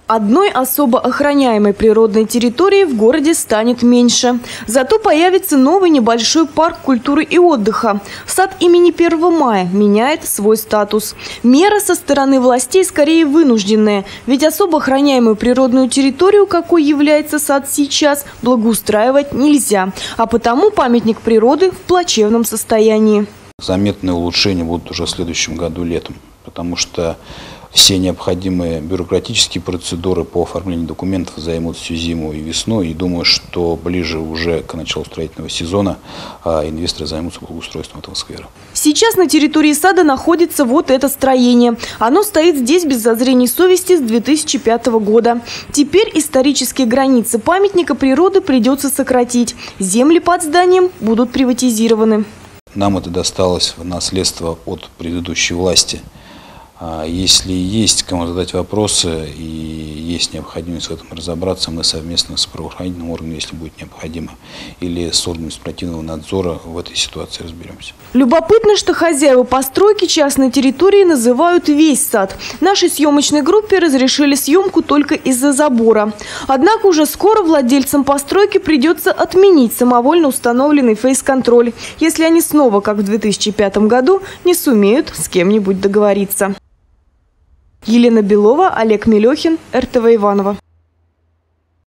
Одной особо охраняемой природной территории в городе станет меньше. Зато появится новый небольшой парк культуры и отдыха. Сад имени 1 мая меняет свой статус. Мера со стороны властей скорее вынужденная, ведь особо охраняемую природную территорию, какой является сад сейчас, благоустраивать нельзя. А потому памятник природы в плачевном состоянии. Заметные улучшения будут уже в следующем году летом, потому что все необходимые бюрократические процедуры по оформлению документов займут всю зиму и весну. И думаю, что ближе уже к началу строительного сезона инвесторы займутся благоустройством этого сквера. Сейчас на территории сада находится вот это строение. Оно стоит здесь без зазрений совести с 2005 года. Теперь исторические границы памятника природы придется сократить. Земли под зданием будут приватизированы. Нам это досталось в наследство от предыдущей власти. Если есть кому задать вопросы и есть необходимость в этом разобраться, мы совместно с правоохранительным органом, если будет необходимо, или с органом административного надзора в этой ситуации разберемся. Любопытно, что хозяева постройки частной территории называют весь сад. Нашей съемочной группе разрешили съемку только из-за забора. Однако уже скоро владельцам постройки придется отменить самовольно установленный фейс-контроль, если они снова, как в 2005 году, не сумеют с кем-нибудь договориться. Елена Белова, Олег Мелехин, РТВ Иваново.